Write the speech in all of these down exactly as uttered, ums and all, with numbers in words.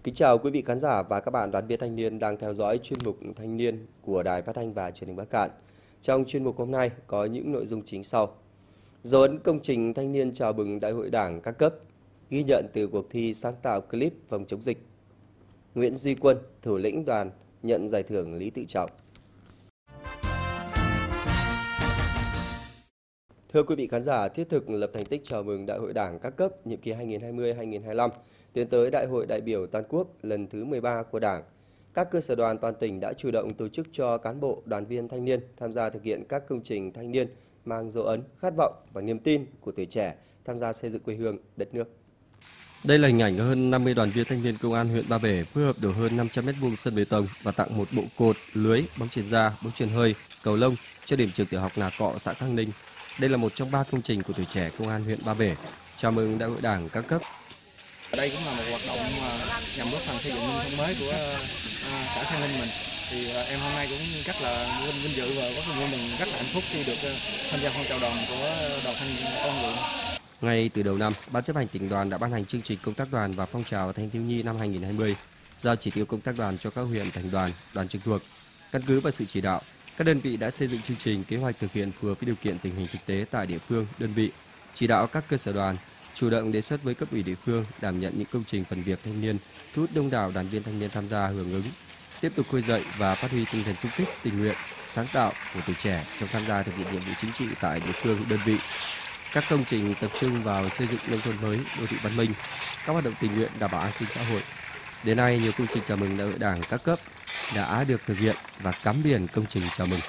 Kính chào quý vị khán giả và các bạn đoàn viên thanh niên đang theo dõi chuyên mục Thanh niên của Đài Phát thanh và Truyền hình Bắc Kạn. Trong chuyên mục hôm nay có những nội dung chính sau: dấu ấn công trình thanh niên chào mừng Đại hội Đảng các cấp, ghi nhận từ cuộc thi sáng tạo clip phòng chống dịch. Nguyễn Duy Quân, thủ lĩnh đoàn, nhận giải thưởng Lý Tự Trọng. Thưa quý vị khán giả, thiết thực lập thành tích chào mừng Đại hội Đảng các cấp nhiệm kỳ hai nghìn không trăm hai mươi đến hai nghìn không trăm hai mươi lăm, tiến tới Đại hội đại biểu toàn quốc lần thứ mười ba của Đảng. Các cơ sở đoàn toàn tỉnh đã chủ động tổ chức cho cán bộ, đoàn viên thanh niên tham gia thực hiện các công trình thanh niên mang dấu ấn, khát vọng và niềm tin của tuổi trẻ tham gia xây dựng quê hương, đất nước. Đây là hình ảnh hơn năm mươi đoàn viên thanh niên công an huyện Ba Bể phối hợp đổ hơn năm trăm mét vuông sân bê tông và tặng một bộ cột, lưới, bóng chuyền da, bóng chuyền hơi, cầu lông cho điểm trường tiểu học Nà Cọ, xã Khang Ninh. Đây là một trong ba công trình của tuổi trẻ công an huyện Ba Bể chào mừng Đại hội Đảng các cấp. Đây cũng là một hoạt động nhằm góp phần xây dựng nông thôn mới của xã Khang Ninh mình. Thì em hôm nay cũng rất là vinh vinh dự và rất là vui mừng, rất là hạnh phúc khi được tham gia phong trào đoàn của đoàn thanh niên công an huyện. Ngay từ đầu năm, Ban chấp hành tỉnh đoàn đã ban hành chương trình công tác đoàn và phong trào thanh thiếu nhi năm hai nghìn không trăm hai mươi, giao chỉ tiêu công tác đoàn cho các huyện, thành đoàn, đoàn trực thuộc. Căn cứ vào sự chỉ đạo, các đơn vị đã xây dựng chương trình, kế hoạch thực hiện phù hợp với điều kiện tình hình thực tế tại địa phương, đơn vị, chỉ đạo các cơ sở đoàn chủ động đề xuất với cấp ủy địa phương đảm nhận những công trình phần việc thanh niên, thu hút đông đảo đoàn viên thanh niên tham gia hưởng ứng, tiếp tục khơi dậy và phát huy tinh thần xung kích, tình nguyện, sáng tạo của tuổi trẻ trong tham gia thực hiện nhiệm vụ chính trị tại địa phương, đơn vị. Các công trình tập trung vào xây dựng nông thôn mới, đô thị văn minh, các hoạt động tình nguyện đảm bảo an sinh xã hội. Đến nay, nhiều công trình chào mừng Đại hội Đảng các cấp đã được thực hiện và cắm biển công trình chào mừng.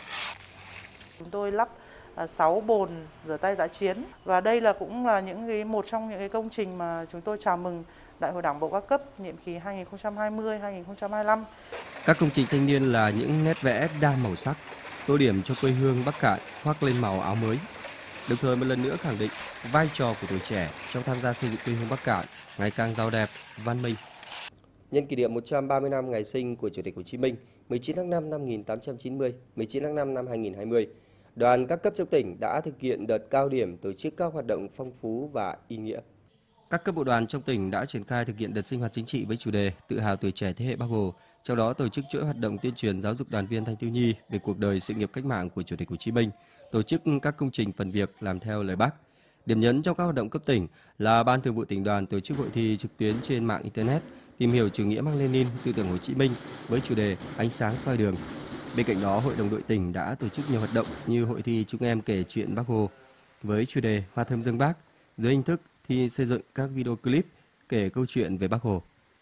Chúng tôi lắp sáu bồn rửa tay dã chiến và đây là cũng là những cái một trong những cái công trình mà chúng tôi chào mừng Đại hội Đảng bộ các cấp nhiệm kỳ hai nghìn không trăm hai mươi đến hai nghìn không trăm hai mươi lăm. Các công trình thanh niên là những nét vẽ đa màu sắc, tô điểm cho quê hương Bắc Kạn khoác lên màu áo mới. Đồng thời một lần nữa khẳng định vai trò của tuổi trẻ trong tham gia xây dựng quê hương Bắc Kạn ngày càng giàu đẹp, văn minh. Nhân kỷ niệm một trăm ba mươi năm ngày sinh của Chủ tịch Hồ Chí Minh, mười chín tháng năm năm một nghìn tám trăm chín mươi, mười chín tháng năm năm hai nghìn không trăm hai mươi, đoàn các cấp trong tỉnh đã thực hiện đợt cao điểm tổ chức các hoạt động phong phú và ý nghĩa. Các cấp bộ đoàn trong tỉnh đã triển khai thực hiện đợt sinh hoạt chính trị với chủ đề Tự hào tuổi trẻ thế hệ Bác Hồ, trong đó tổ chức chuỗi hoạt động tuyên truyền giáo dục đoàn viên thanh thiếu nhi về cuộc đời sự nghiệp cách mạng của Chủ tịch Hồ Chí Minh, tổ chức các công trình phần việc làm theo lời Bác. Điểm nhấn trong các hoạt động cấp tỉnh là Ban Thường vụ tỉnh đoàn tổ chức hội thi trực tuyến trên mạng internet tìm hiểu chủ nghĩa Mác Lênin, tư tưởng Hồ Chí Minh với chủ đề Ánh sáng soi đường. Bên cạnh đó, Hội đồng đội tỉnh đã tổ chức nhiều hoạt động như hội thi Chúng em kể chuyện Bác Hồ với chủ đề Hoa thơm dâng Bác, dưới hình thức thi xây dựng các video clip kể câu chuyện về Bác Hồ.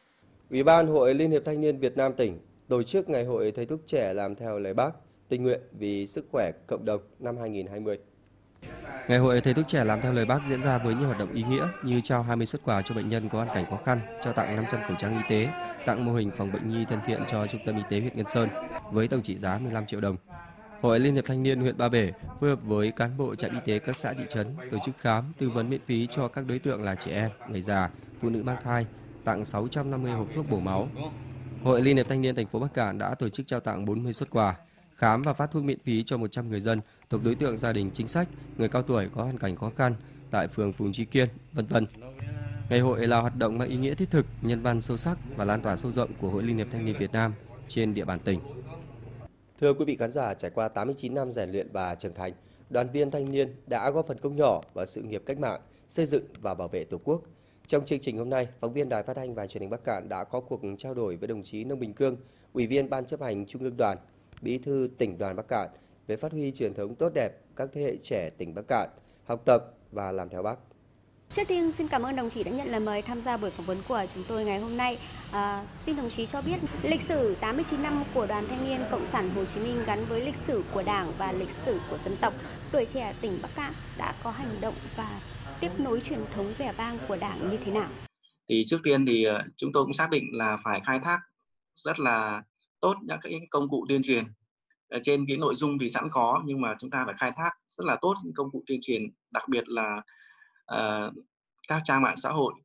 Ủy ban Hội Liên hiệp Thanh niên Việt Nam tỉnh tổ chức Ngày hội Thầy thuốc trẻ làm theo lời Bác, tình nguyện vì sức khỏe cộng đồng năm hai nghìn không trăm hai mươi. Ngày hội Thầy thuốc trẻ làm theo lời Bác diễn ra với nhiều hoạt động ý nghĩa như trao hai mươi suất quà cho bệnh nhân có hoàn cảnh khó khăn, trao tặng năm trăm khẩu trang y tế, tặng mô hình phòng bệnh nhi thân thiện cho Trung tâm Y tế huyện Ngân Sơn với tổng trị giá mười lăm triệu đồng. Hội Liên hiệp Thanh niên huyện Ba Bể phối hợp với cán bộ trạm y tế các xã thị trấn tổ chức khám, tư vấn miễn phí cho các đối tượng là trẻ em, người già, phụ nữ mang thai, tặng sáu trăm năm mươi hộp thuốc bổ máu. Hội Liên hiệp Thanh niên thành phố Bắc Kạn đã tổ chức trao tặng bốn mươi suất quà, khám và phát thuốc miễn phí cho một trăm người dân thuộc đối tượng gia đình chính sách, người cao tuổi có hoàn cảnh khó khăn tại phường Phùng Trí Kiên, vân vân. Ngày hội là hoạt động mang ý nghĩa thiết thực, nhân văn sâu sắc và lan tỏa sâu rộng của Hội Liên hiệp Thanh niên Việt Nam trên địa bàn tỉnh. Thưa quý vị khán giả, trải qua tám mươi chín năm rèn luyện và trưởng thành, đoàn viên thanh niên đã góp phần công nhỏ vào sự nghiệp cách mạng, xây dựng và bảo vệ Tổ quốc. Trong chương trình hôm nay, phóng viên Đài Phát thanh và Truyền hình Bắc Kạn đã có cuộc trao đổi với đồng chí Nông Bình Cương, Ủy viên Ban chấp hành Trung ương Đoàn, Bí thư Tỉnh đoàn Bắc Kạn về phát huy truyền thống tốt đẹp các thế hệ trẻ tỉnh Bắc Kạn, học tập và làm theo Bác. Trước tiên xin cảm ơn đồng chí đã nhận lời mời tham gia buổi phỏng vấn của chúng tôi ngày hôm nay. À, xin đồng chí cho biết lịch sử tám mươi chín năm của Đoàn Thanh niên Cộng sản Hồ Chí Minh gắn với lịch sử của Đảng và lịch sử của dân tộc. Tuổi trẻ tỉnh Bắc Kạn đã có hành động và tiếp nối truyền thống vẻ vang của Đảng như thế nào? Thì trước tiên thì chúng tôi cũng xác định là phải khai thác rất là tốt những cái công cụ tuyên truyền. Ở trên cái nội dung thì sẵn có, nhưng mà chúng ta phải khai thác rất là tốt những công cụ tuyên truyền, đặc biệt là uh, các trang mạng xã hội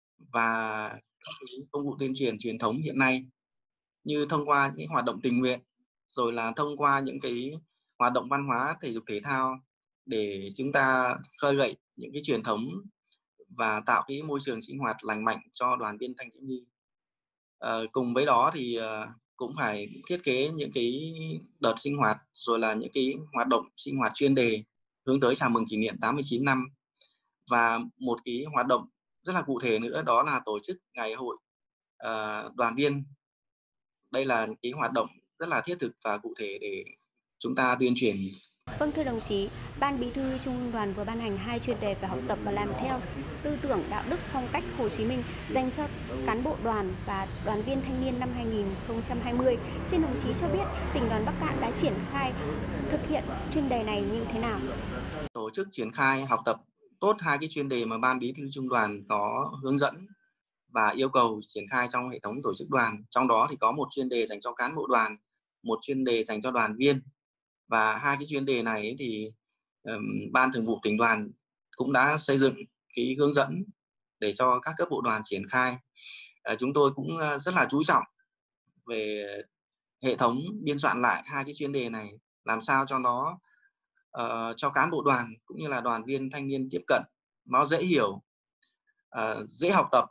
và các công cụ tuyên truyền truyền thống hiện nay, như thông qua những hoạt động tình nguyện, rồi là thông qua những cái hoạt động văn hóa, thể dục thể thao, để chúng ta khơi gợi những cái truyền thống và tạo cái môi trường sinh hoạt lành mạnh cho đoàn viên thanh thiếu nhi. Ờ, cùng với đó thì ờ, cũng phải thiết kế những cái đợt sinh hoạt rồi là những cái hoạt động sinh hoạt chuyên đề hướng tới chào mừng kỷ niệm tám mươi chín năm. Và một cái hoạt động rất là cụ thể nữa đó là tổ chức ngày hội ờ, đoàn viên. Đây là cái hoạt động rất là thiết thực và cụ thể để chúng ta tuyên truyền. Vâng, thưa đồng chí, Ban Bí thư Trung ương Đoàn vừa ban hành hai chuyên đề về học tập và làm theo tư tưởng đạo đức phong cách Hồ Chí Minh dành cho cán bộ đoàn và đoàn viên thanh niên năm hai nghìn không trăm hai mươi. Xin đồng chí cho biết tỉnh đoàn Bắc Kạn đã triển khai thực hiện chuyên đề này như thế nào? Tổ chức triển khai học tập tốt hai cái chuyên đề mà Ban Bí thư Trung đoàn có hướng dẫn và yêu cầu triển khai trong hệ thống tổ chức đoàn. Trong đó thì có một chuyên đề dành cho cán bộ đoàn, một chuyên đề dành cho đoàn viên. Và hai cái chuyên đề này thì um, Ban Thường vụ tỉnh đoàn cũng đã xây dựng cái hướng dẫn để cho các cấp bộ đoàn triển khai. Uh, chúng tôi cũng uh, rất là chú trọng về hệ thống biên soạn lại hai cái chuyên đề này, làm sao cho nó uh, cho cán bộ đoàn cũng như là đoàn viên thanh niên tiếp cận nó dễ hiểu, uh, dễ học tập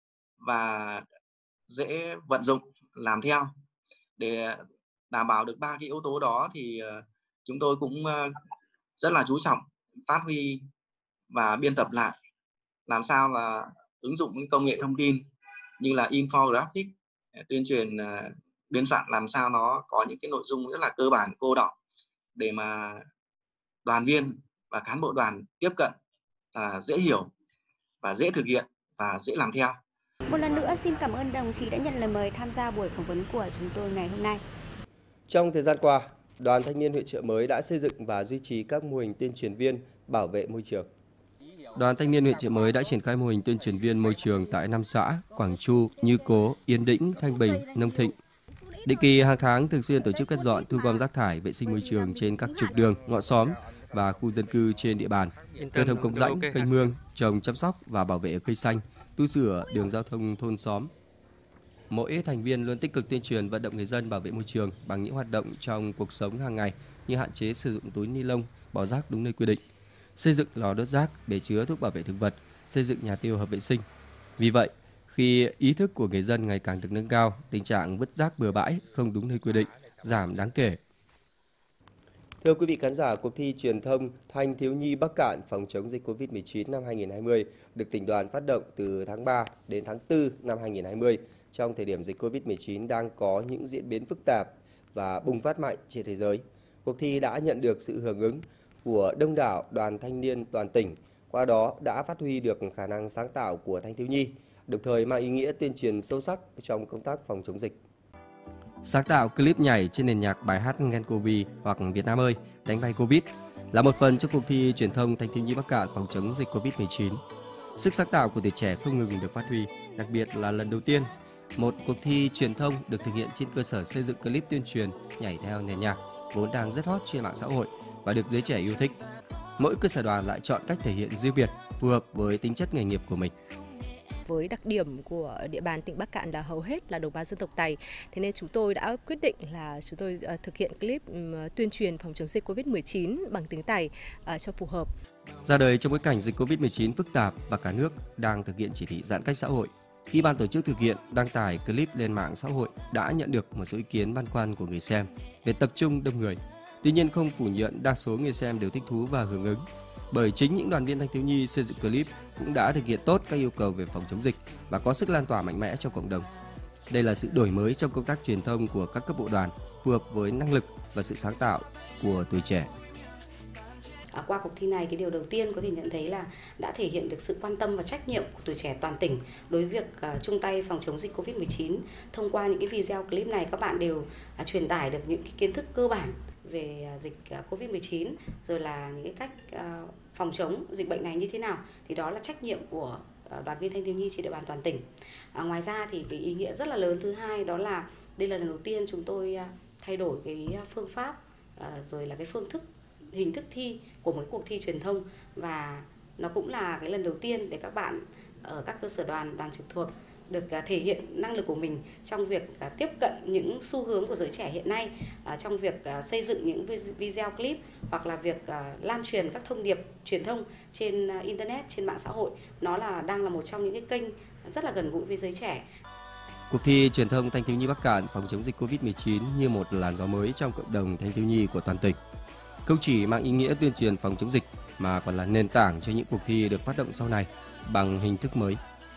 và dễ vận dụng làm theo. Để đảm bảo được ba cái yếu tố đó thì uh, chúng tôi cũng uh, rất là chú trọng phát huy và biên tập lại, làm sao là ứng dụng công nghệ thông tin như là infographic, tuyên truyền uh, biên soạn làm sao nó có những cái nội dung rất là cơ bản, cô đọng để mà đoàn viên và cán bộ đoàn tiếp cận uh, dễ hiểu và dễ thực hiện và dễ làm theo. Một lần nữa xin cảm ơn đồng chí đã nhận lời mời tham gia buổi phỏng vấn của chúng tôi ngày hôm nay. Trong thời gian qua, Đoàn Thanh niên huyện Chợ Mới đã xây dựng và duy trì các mô hình tuyên truyền viên bảo vệ môi trường. Đoàn Thanh niên huyện Chợ Mới đã triển khai mô hình tuyên truyền viên môi trường tại năm xã Quảng Chu, Như Cố, Yên Đĩnh, Thanh Bình, Nông Thịnh. Định kỳ hàng tháng thường xuyên tổ chức quét dọn, thu gom rác thải, vệ sinh môi trường trên các trục đường, ngõ xóm và khu dân cư trên địa bàn, khơi thông cống rãnh, kênh mương, trồng, chăm sóc và bảo vệ cây xanh, tu sửa đường giao thông thôn xóm. Mỗi thành viên luôn tích cực tuyên truyền vận động người dân bảo vệ môi trường bằng những hoạt động trong cuộc sống hàng ngày như hạn chế sử dụng túi ni lông, bỏ rác đúng nơi quy định, xây dựng lò đốt rác, bể chứa thuốc bảo vệ thực vật, xây dựng nhà tiêu hợp vệ sinh. Vì vậy, khi ý thức của người dân ngày càng được nâng cao, tình trạng vứt rác bừa bãi không đúng nơi quy định giảm đáng kể. Thưa quý vị khán giả, cuộc thi truyền thông Thanh thiếu nhi Bắc Kạn phòng chống dịch Covid mười chín năm hai nghìn không trăm hai mươi được tỉnh đoàn phát động từ tháng ba đến tháng tư năm hai nghìn không trăm hai mươi. Trong thời điểm dịch Covid mười chín đang có những diễn biến phức tạp và bùng phát mạnh trên thế giới. Cuộc thi đã nhận được sự hưởng ứng của đông đảo đoàn thanh niên toàn tỉnh, qua đó đã phát huy được khả năng sáng tạo của thanh thiếu nhi, đồng thời mang ý nghĩa tuyên truyền sâu sắc trong công tác phòng chống dịch. Sáng tạo clip nhảy trên nền nhạc bài hát nCoV hoặc Việt Nam ơi, đánh bay Covid là một phần trong cuộc thi truyền thông Thanh thiếu nhi Bắc Kạn phòng chống dịch Covid mười chín. Sức sáng tạo của tuổi trẻ không ngừng được phát huy, đặc biệt là lần đầu tiên một cuộc thi truyền thông được thực hiện trên cơ sở xây dựng clip tuyên truyền nhảy theo nền nhạc vốn đang rất hot trên mạng xã hội và được giới trẻ yêu thích. Mỗi cơ sở đoàn lại chọn cách thể hiện riêng biệt, phù hợp với tính chất nghề nghiệp của mình. Với đặc điểm của địa bàn tỉnh Bắc Kạn là hầu hết là đồng bào dân tộc Tày, thế nên chúng tôi đã quyết định là chúng tôi thực hiện clip tuyên truyền phòng chống dịch Covid mười chín bằng tiếng Tày cho phù hợp. Ra đời trong bối cảnh dịch Covid mười chín phức tạp và cả nước đang thực hiện chỉ thị giãn cách xã hội. Khi ban tổ chức thực hiện đăng tải clip lên mạng xã hội đã nhận được một số ý kiến băn khoăn của người xem về tập trung đông người. Tuy nhiên không phủ nhận đa số người xem đều thích thú và hưởng ứng. Bởi chính những đoàn viên thanh thiếu nhi xây dựng clip cũng đã thực hiện tốt các yêu cầu về phòng chống dịch và có sức lan tỏa mạnh mẽ trong cộng đồng. Đây là sự đổi mới trong công tác truyền thông của các cấp bộ đoàn, phù hợp với năng lực và sự sáng tạo của tuổi trẻ. À, qua cuộc thi này, cái điều đầu tiên có thể nhận thấy là đã thể hiện được sự quan tâm và trách nhiệm của tuổi trẻ toàn tỉnh đối với việc uh, chung tay phòng chống dịch Covid mười chín. Thông qua những cái video clip này, các bạn đều uh, truyền tải được những cái kiến thức cơ bản về uh, dịch uh, Covid mười chín, rồi là những cái cách uh, phòng chống dịch bệnh này như thế nào. Thì đó là trách nhiệm của uh, đoàn viên thanh thiếu nhi trên địa bàn toàn tỉnh. Uh, ngoài ra thì cái ý nghĩa rất là lớn thứ hai đó là đây là lần đầu tiên chúng tôi uh, thay đổi cái phương pháp uh, rồi là cái phương thức hình thức thi của một cuộc thi truyền thông, và nó cũng là cái lần đầu tiên để các bạn ở các cơ sở đoàn, đoàn trực thuộc được thể hiện năng lực của mình trong việc tiếp cận những xu hướng của giới trẻ hiện nay, trong việc xây dựng những video clip hoặc là việc lan truyền các thông điệp truyền thông trên internet, trên mạng xã hội. Nó là đang là một trong những cái kênh rất là gần gũi với giới trẻ. Cuộc thi truyền thông thanh thiếu nhi Bắc Kạn phòng chống dịch Covid mười chín như một làn gió mới trong cộng đồng thanh thiếu nhi của toàn tỉnh. Không chỉ mang ý nghĩa tuyên truyền phòng chống dịch mà còn là nền tảng cho những cuộc thi được phát động sau này bằng hình thức mới.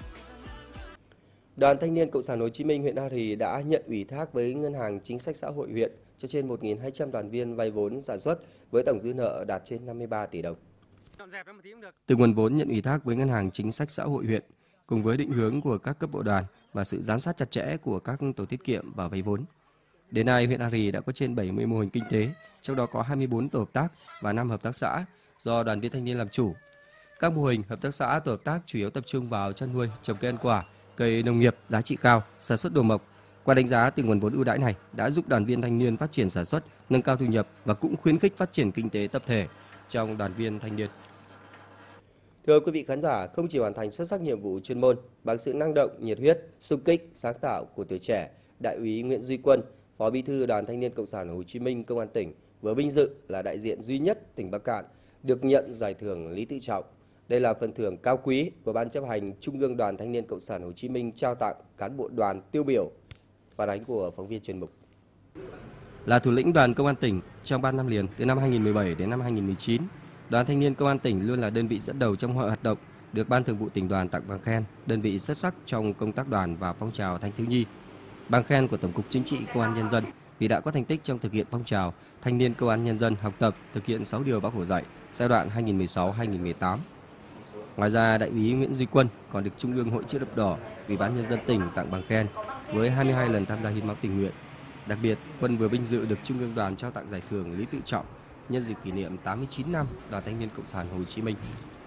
Đoàn Thanh niên Cộng sản Hồ Chí Minh huyện A Rì đã nhận ủy thác với Ngân hàng Chính sách Xã hội huyện cho trên một nghìn hai trăm đoàn viên vay vốn sản xuất với tổng dư nợ đạt trên năm mươi ba tỷ đồng. Từ nguồn vốn nhận ủy thác với Ngân hàng Chính sách Xã hội huyện, cùng với định hướng của các cấp bộ đoàn và sự giám sát chặt chẽ của các tổ tiết kiệm và vay vốn, đến nay huyện A Rì đã có trên bảy mươi mô hình kinh tế, trong đó có hai mươi tư tổ hợp tác và năm hợp tác xã do đoàn viên thanh niên làm chủ. Các mô hình hợp tác xã tổ hợp tác chủ yếu tập trung vào chăn nuôi, trồng cây ăn quả, cây nông nghiệp giá trị cao, sản xuất đồ mộc. Qua đánh giá từ nguồn vốn ưu đãi này đã giúp đoàn viên thanh niên phát triển sản xuất, nâng cao thu nhập và cũng khuyến khích phát triển kinh tế tập thể trong đoàn viên thanh niên. Thưa quý vị khán giả, không chỉ hoàn thành xuất sắc nhiệm vụ chuyên môn bằng sự năng động, nhiệt huyết, xung kích, sáng tạo của tuổi trẻ, Đại úy Nguyễn Duy Quân, Phó Bí thư Đoàn Thanh niên Cộng sản Hồ Chí Minh Công an tỉnh vừa vinh dự là đại diện duy nhất tỉnh Bắc Kạn được nhận giải thưởng Lý Tự Trọng. Đây là phần thưởng cao quý của Ban chấp hành Trung ương Đoàn Thanh niên Cộng sản Hồ Chí Minh trao tặng cán bộ đoàn tiêu biểu. Phản ánh của phóng viên chuyên mục. Là thủ lĩnh đoàn công an tỉnh trong ba năm liền từ năm hai nghìn không trăm mười bảy đến năm hai nghìn không trăm mười chín, Đoàn Thanh niên Công an tỉnh luôn là đơn vị dẫn đầu trong mọi hoạt động, được Ban Thường vụ Tỉnh đoàn tặng bằng khen đơn vị xuất sắc trong công tác đoàn và phong trào thanh thiếu nhi, bằng khen của Tổng cục Chính trị Công an Nhân dân vì đã có thành tích trong thực hiện phong trào Thanh niên Công an Nhân dân học tập thực hiện sáu điều Bác Hồ dạy giai đoạn hai nghìn không trăm mười sáu đến hai nghìn không trăm mười tám. Ngoài ra, Đại úy Nguyễn Duy Quân còn được Trung ương Hội Chữ Thập Đỏ, Ủy ban Nhân dân tỉnh tặng bằng khen với hai mươi hai lần tham gia hiến máu tình nguyện. Đặc biệt, Quân vừa vinh dự được Trung ương Đoàn trao tặng giải thưởng Lý Tự Trọng nhân dịp kỷ niệm tám mươi chín năm Đoàn Thanh niên Cộng sản Hồ Chí Minh.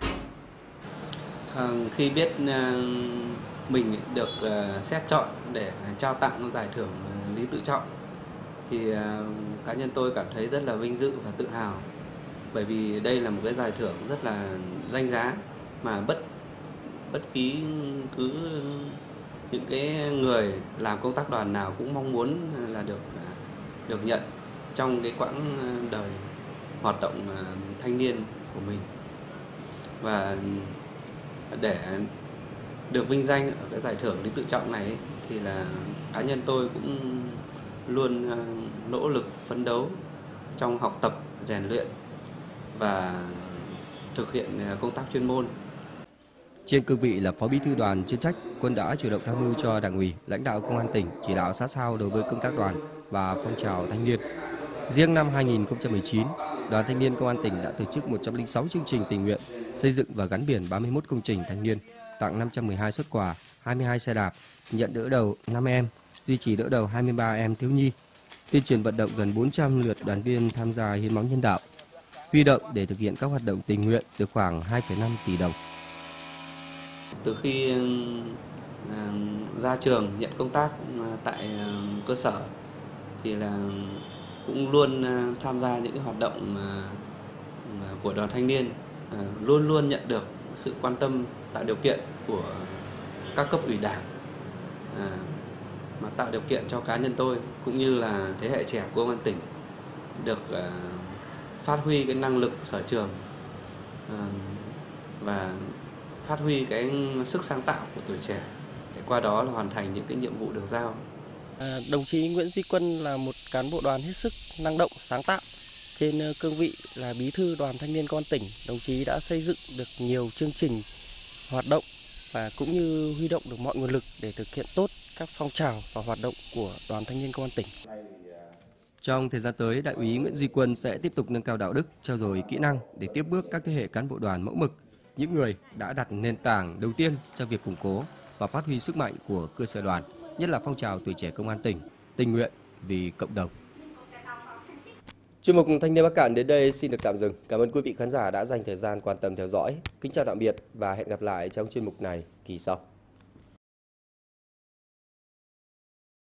À, khi biết uh, mình được uh, xét chọn để trao tặng giải thưởng Lý Tự Trọng thì uh, cá nhân tôi cảm thấy rất là vinh dự và tự hào, bởi vì đây là một cái giải thưởng rất là danh giá mà bất bất kỳ cứ những cái người làm công tác đoàn nào cũng mong muốn là được được nhận trong cái quãng đời hoạt động thanh niên của mình. Và để được vinh danh ở cái giải thưởng Lý Tự Trọng này ấy, thì là cá nhân tôi cũng luôn nỗ lực phấn đấu trong học tập, rèn luyện và thực hiện công tác chuyên môn. Trên cương vị là Phó Bí thư Đoàn chuyên trách, Quân đã chủ động tham mưu cho Đảng ủy, lãnh đạo Công an tỉnh chỉ đạo sát sao đối với công tác đoàn và phong trào thanh niên. Riêng năm hai nghìn không trăm mười chín, Đoàn Thanh niên Công an tỉnh đã tổ chức một trăm lẻ sáu chương trình tình nguyện, xây dựng và gắn biển ba mươi mốt công trình thanh niên, tặng năm trăm mười hai suất quà, hai mươi hai xe đạp, nhận đỡ đầu năm em, duy trì đỡ đầu hai mươi ba em thiếu nhi, tuyên truyền vận động gần bốn trăm lượt đoàn viên tham gia hiến máu nhân đạo, huy động để thực hiện các hoạt động tình nguyện được khoảng hai phẩy năm tỷ đồng. Từ khi ra trường nhận công tác tại cơ sở thì là cũng luôn tham gia những cái hoạt động của đoàn thanh niên, luôn luôn nhận được sự quan tâm tạo điều kiện của các cấp ủy Đảng, mà tạo điều kiện cho cá nhân tôi cũng như là thế hệ trẻ của Công an tỉnh được phát huy cái năng lực sở trường và phát huy cái sức sáng tạo của tuổi trẻ để qua đó là hoàn thành những cái nhiệm vụ được giao. À, đồng chí Nguyễn Duy Quân là một cán bộ đoàn hết sức năng động, sáng tạo. Trên cương vị là Bí thư Đoàn Thanh niên Công an tỉnh, đồng chí đã xây dựng được nhiều chương trình hoạt động và cũng như huy động được mọi nguồn lực để thực hiện tốt các phong trào và hoạt động của Đoàn Thanh niên Công an tỉnh. Trong thời gian tới, Đại úy Nguyễn Duy Quân sẽ tiếp tục nâng cao đạo đức, trau dồi kỹ năng để tiếp bước các thế hệ cán bộ đoàn mẫu mực, những người đã đặt nền tảng đầu tiên cho việc củng cố và phát huy sức mạnh của cơ sở đoàn, nhất là phong trào tuổi trẻ Công an tỉnh, tình nguyện vì cộng đồng. Chuyên mục Thanh niên Bắc Kạn đến đây xin được tạm dừng. Cảm ơn quý vị khán giả đã dành thời gian quan tâm theo dõi. Kính chào tạm biệt và hẹn gặp lại trong chuyên mục này kỳ sau.